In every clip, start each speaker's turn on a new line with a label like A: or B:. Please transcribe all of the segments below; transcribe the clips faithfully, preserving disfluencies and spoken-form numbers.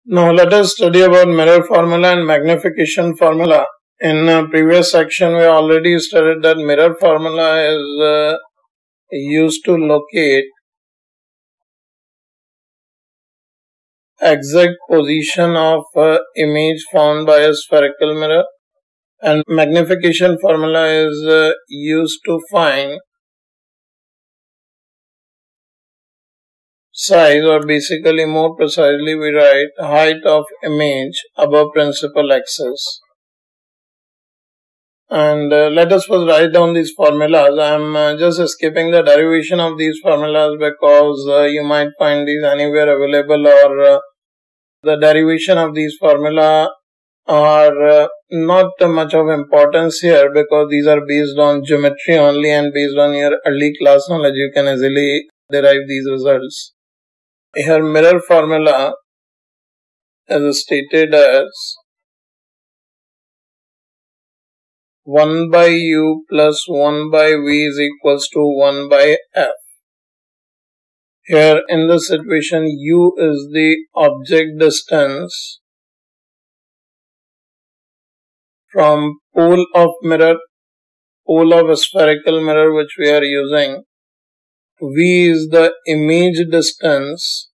A: Now let us study about mirror formula and magnification formula. In uh, previous section we already studied that mirror formula is uh, used to locate exact position of uh, image found by a spherical mirror, and magnification formula is uh, used to find size, or basically more precisely we write height of image above principal axis. And uh, let us first write down these formulas. I am uh, just skipping the derivation of these formulas because uh, you might find these anywhere available, or uh, the derivation of these formula are uh, not much of importance here because these are based on geometry only, and based on your early class knowledge you can easily derive these results. Here mirror formula is stated as one by u plus one by v is equals to one by f. Here in this situation u is the object distance from pole of mirror, pole of a spherical mirror which we are using. V is the image distance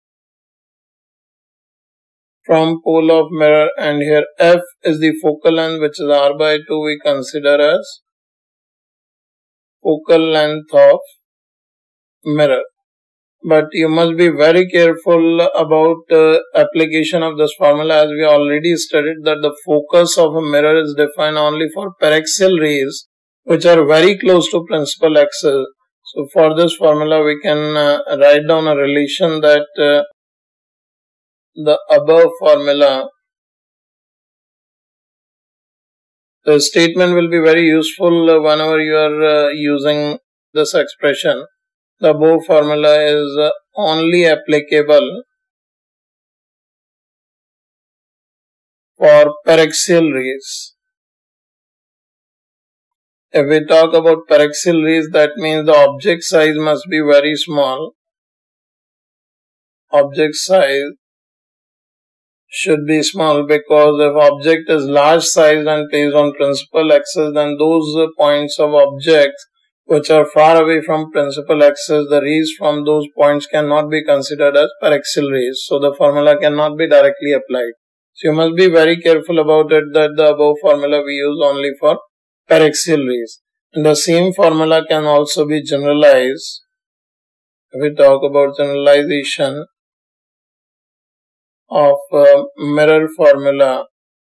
A: from pole of mirror, and here f is the focal length, which is r by two we consider as focal length of mirror. But you must be very careful about uh, application of this formula, as we already studied that the focus of a mirror is defined only for paraxial rays which are very close to principal axis. So for this formula we can uh, write down a relation that uh, the above formula, the statement will be very useful uh, whenever you are uh, using this expression. The above formula is uh, only applicable for paraxial rays. If we talk about paraxial rays, that means the object size must be very small. Object size should be small, because if object is large size and placed on principal axis, then those uh, points of objects which are far away from principal axis, the rays from those points cannot be considered as paraxial rays. So the formula cannot be directly applied. So you must be very careful about it that the above formula we use only for paraxial rays. And the same formula can also be generalized. If we talk about generalization of uh, mirror formula,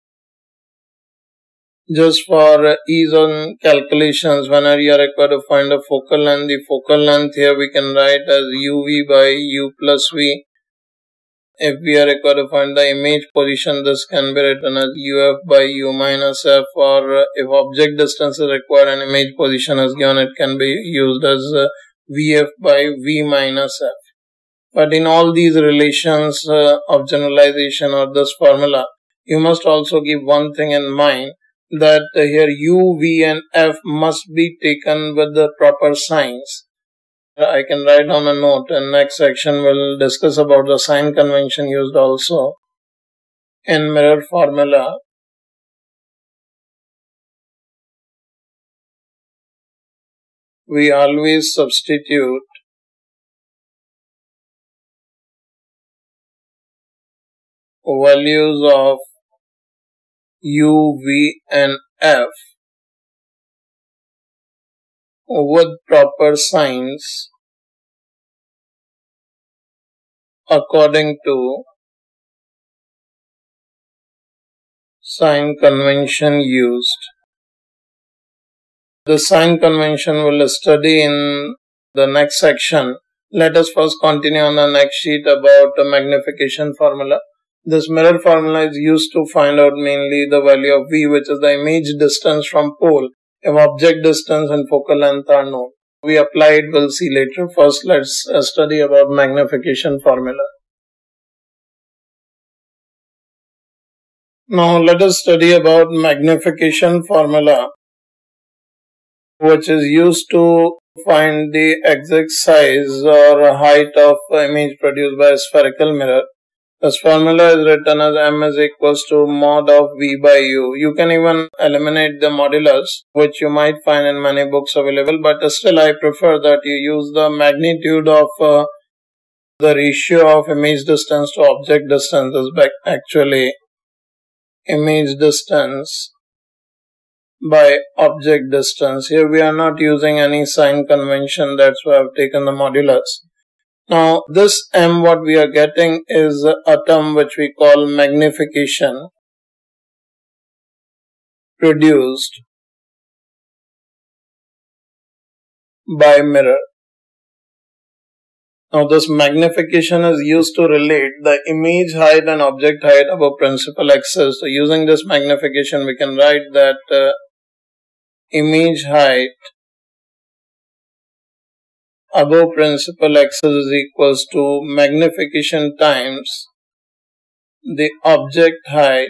A: just for ease on calculations, whenever you are required to find a focal length, the focal length here we can write as uv by u plus v. If we are required to find the image position, this can be written as uf by u minus f, or if object distance is required and image position is given, it can be used as vf by v minus f. But in all these relations uh, of generalization or this formula, you must also keep one thing in mind, that uh, here u, v and f must be taken with the proper signs. I can write down a note, and next section will discuss about the sign convention used also in mirror formula. We always substitute values of u, v and f with proper signs according to sign convention used. The sign convention we'll study in the next section. Let us first continue on the next sheet about the magnification formula. This mirror formula is used to find out mainly the value of v, which is the image distance from pole, if object distance and focal length are known. We apply it, we'll see later. First let's uh, study about magnification formula. Now let us study about magnification formula, which is used to find the exact size or height of image produced by a spherical mirror. This formula is written as m is equals to mod of v by u. You can even eliminate the modulus, which you might find in many books available, but still I prefer that you use the magnitude of uh, the ratio of image distance to object distance. Is actually image distance by object distance. Here we are not using any sign convention, that's why I've taken the modulus. Now this m what we are getting is a term which we call magnification produced by mirror. Now this magnification is used to relate the image height and object height above principal axis. So using this magnification we can write that uh, image height above principal axis is equals to magnification times the object height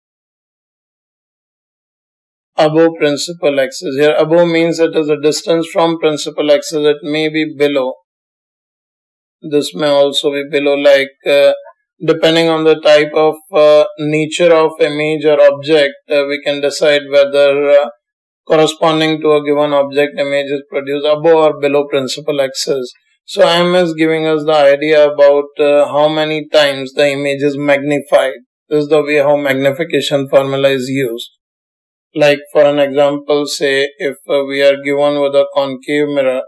A: above principal axis. Here above means it is a distance from principal axis, it may be below. This may also be below, like uh, depending on the type of uh, nature of image or object, uh, we can decide whether uh, corresponding to a given object image is produced above or below principal axis. So m is giving us the idea about uh, how many times the image is magnified. This is the way how magnification formula is used. Like for an example, say if uh, we are given with a concave mirror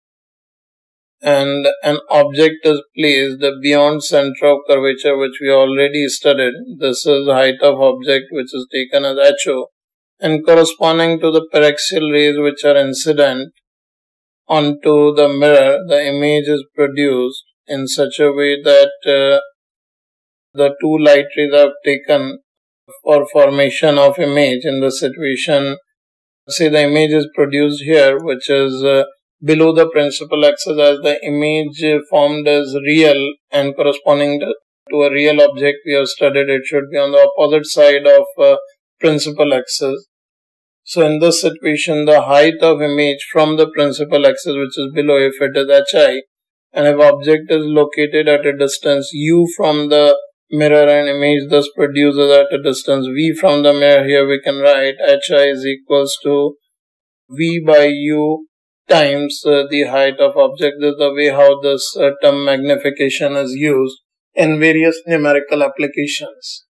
A: and an object is placed beyond center of curvature, which we already studied. This is the height of object which is taken as H O, and corresponding to the paraxial rays which are incident onto the mirror, the image is produced in such a way that uh, the two light rays are taken for formation of image. In this situation, say the image is produced here, which is uh, below the principal axis, as the image formed as real and corresponding to a real object we have studied, it should be on the opposite side of uh, principal axis. So in this situation, the height of image from the principal axis, which is below, if it is hi, and if object is located at a distance u from the mirror and image thus produces at a distance v from the mirror, here we can write hi is equals to v by u times uh, the height of object. This is the way how this uh, term magnification is used in various numerical applications.